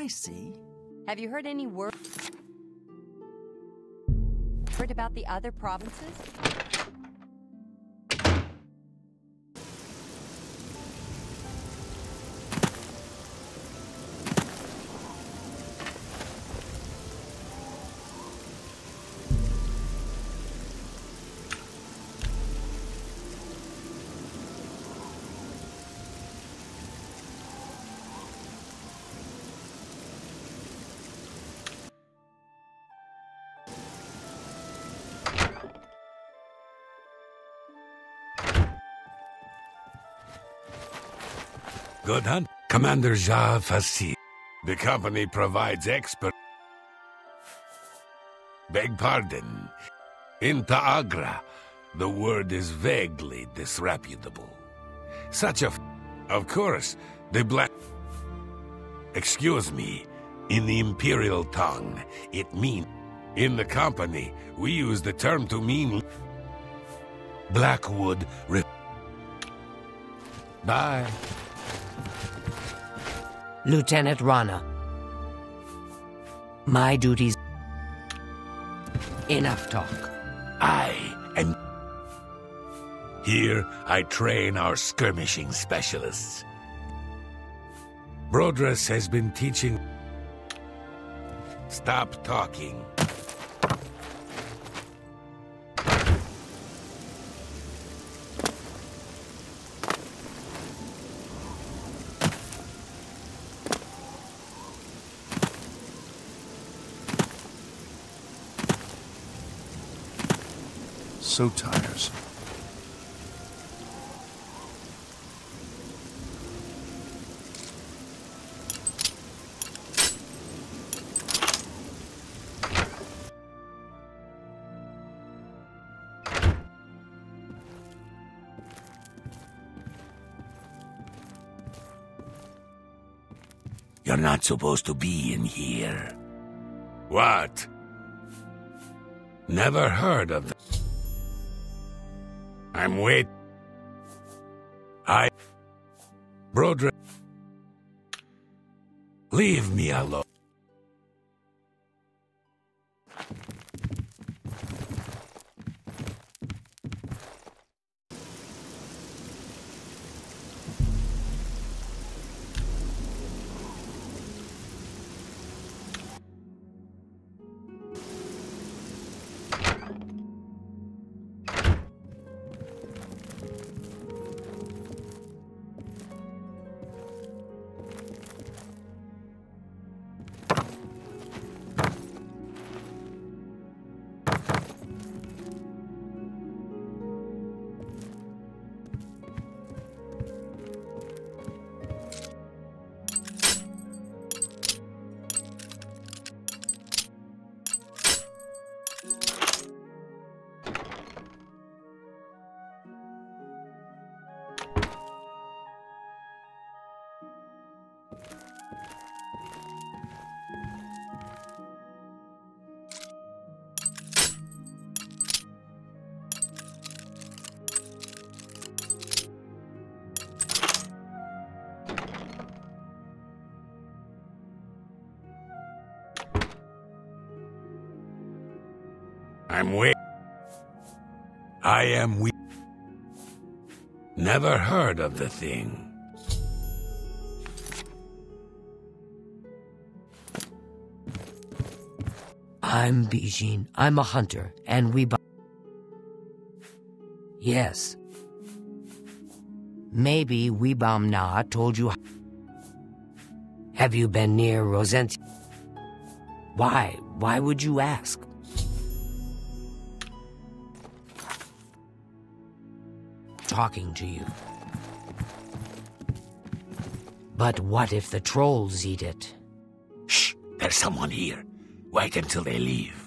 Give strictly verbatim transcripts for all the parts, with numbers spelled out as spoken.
I see. Have you heard any word word about the other provinces? Good hunt. Commander Ja Fassi. The company provides expert... Beg pardon. In Taagra, the word is vaguely disreputable. Such a... F of course, the black... Excuse me. In the Imperial tongue, it means... In the company, we use the term to mean... Blackwood... Re Bye. Lieutenant Rana. My duties... Enough talk. I am... Here, I train our skirmishing specialists. Brodress has been teaching... Stop talking. So tiresome. You're not supposed to be in here. What? Never heard of them. I'm wait. I... Brodre... Leave me alone. I'm wait. I am we. Never heard of the thing. I'm Bijin. I'm a hunter, and we... Yes. Maybe Weebam Na told you... Have you been near Rosenti? Why? Why would you ask? Talking to you. But what if the trolls eat it? Shh! There's someone here. Wait until they leave.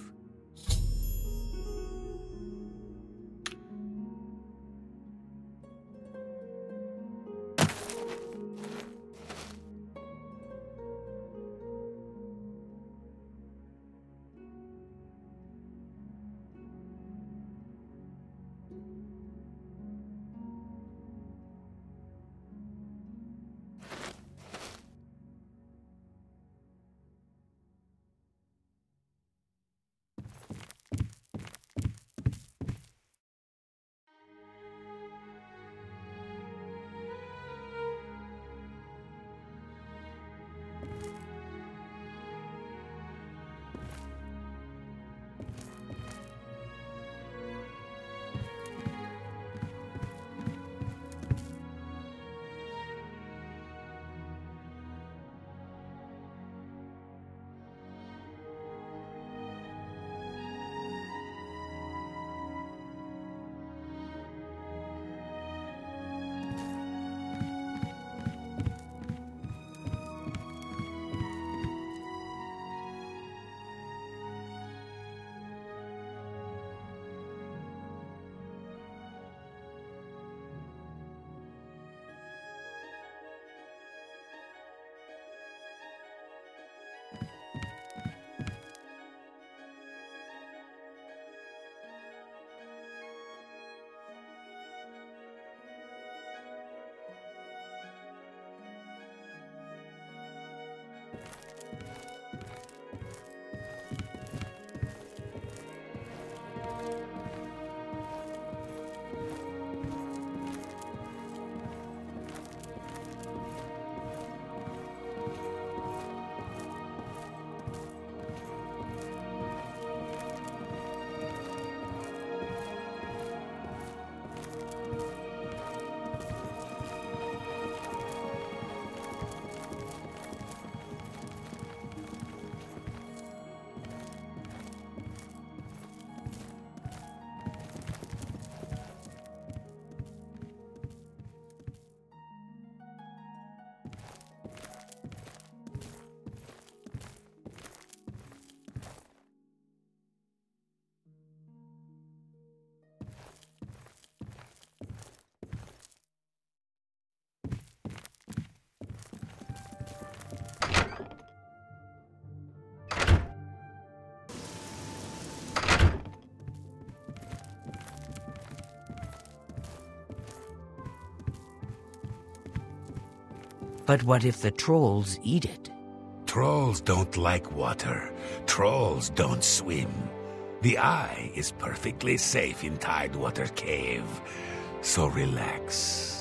But what if the trolls eat it? Trolls don't like water. Trolls don't swim. The eye is perfectly safe in Tidewater Cave. So relax.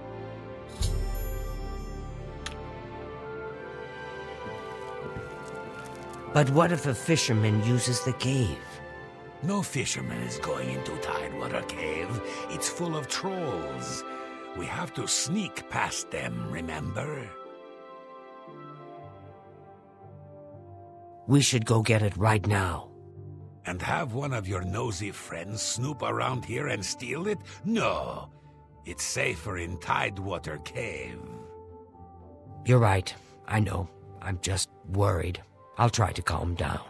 But what if a fisherman uses the cave? No fisherman is going into Tidewater Cave. It's full of trolls. We have to sneak past them, remember? We should go get it right now. And have one of your nosy friends snoop around here and steal it? No. It's safer in Tidewater Cave. You're right. I know. I'm just worried. I'll try to calm down.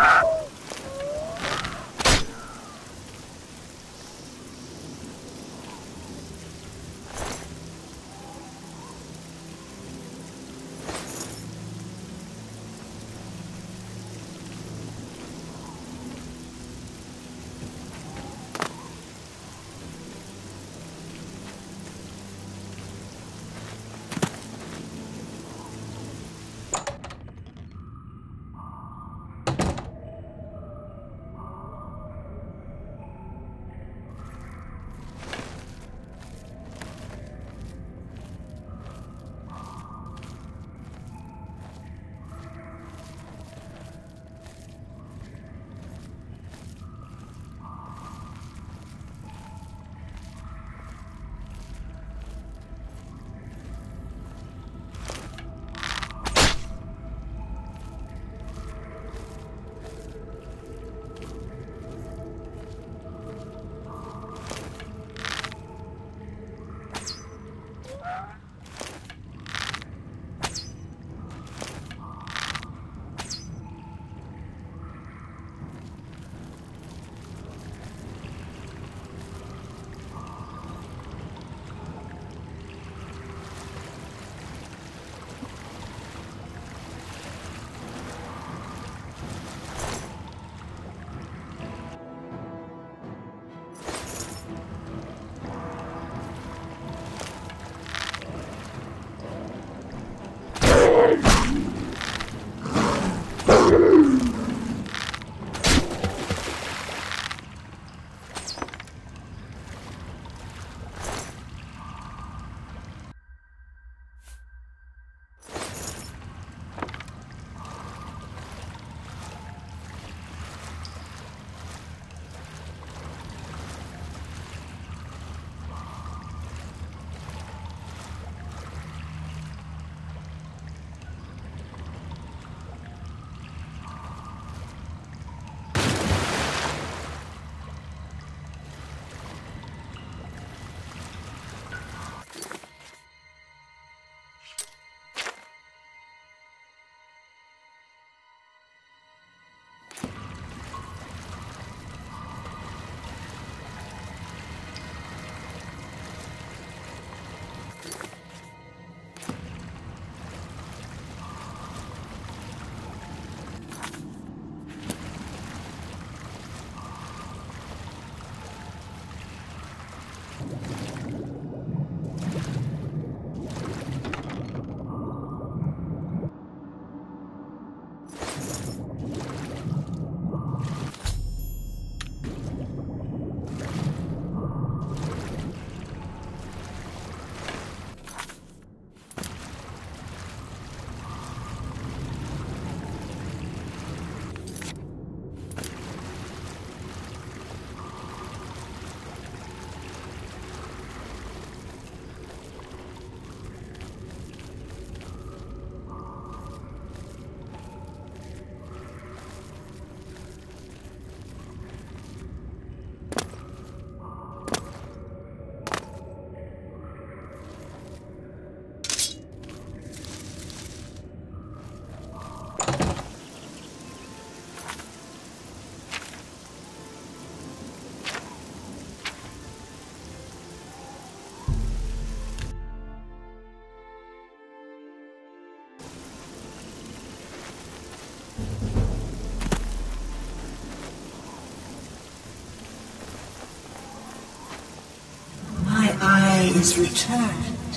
is returned,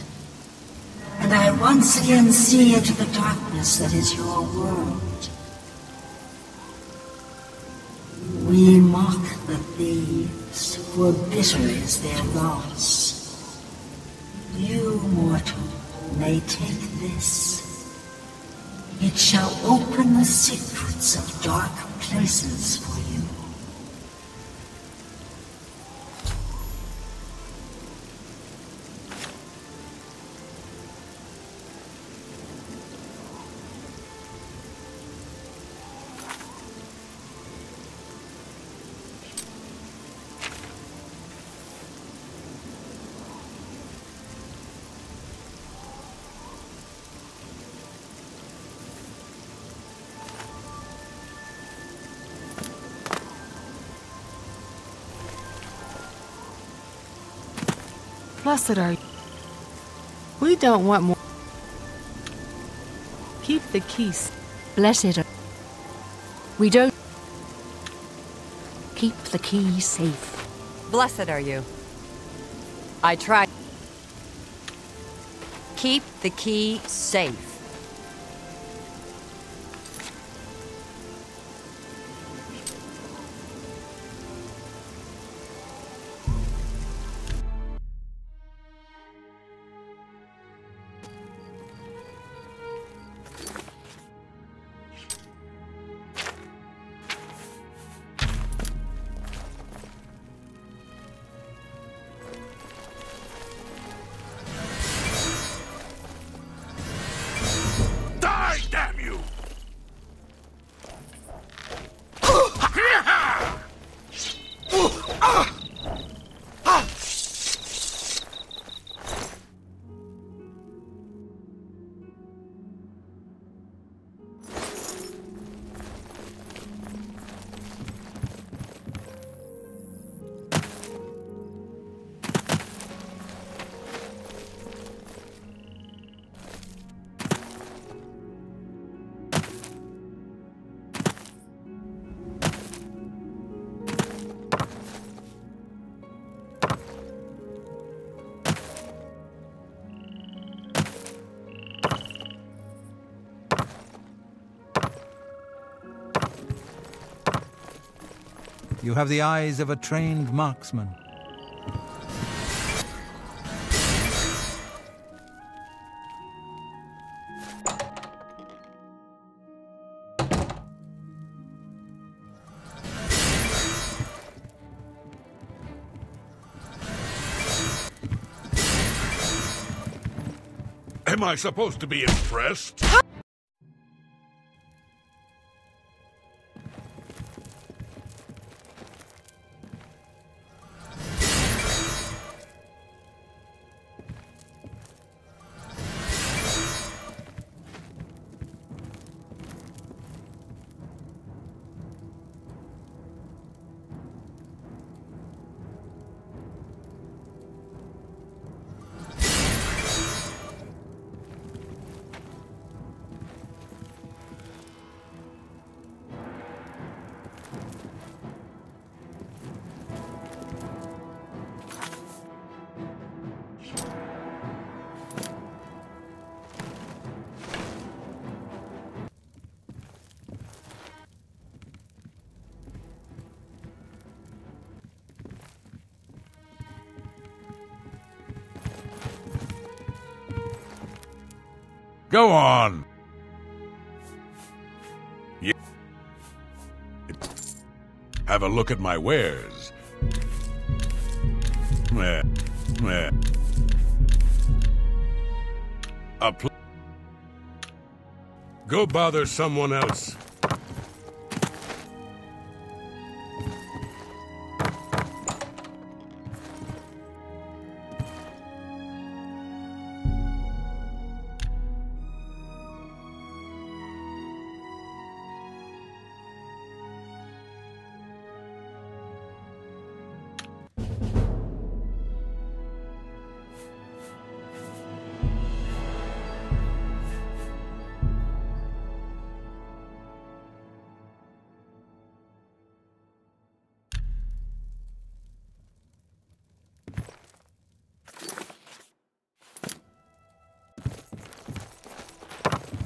and I once again see into the darkness that is your world. We mock the thieves, for bitter is their loss. You, mortal, may take this. It shall open the secrets of dark places for you. Blessed are you. We don't want more. Keep the keys. Blessed are... We don't... Keep the key safe. Blessed are you. I tried. Keep the key safe. You have the eyes of a trained marksman. Am I supposed to be impressed? Go on! Yeah. Have a look at my wares. Meh. Meh. A pl- Go bother someone else.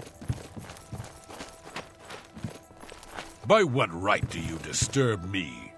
By what right do you disturb me?